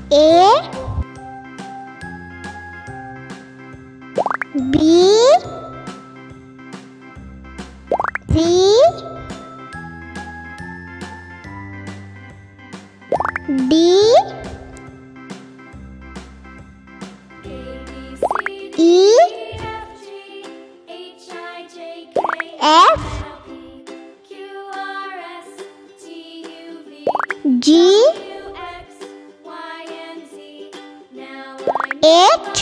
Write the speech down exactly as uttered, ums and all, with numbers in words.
A, B, C, D, E, F, G, H,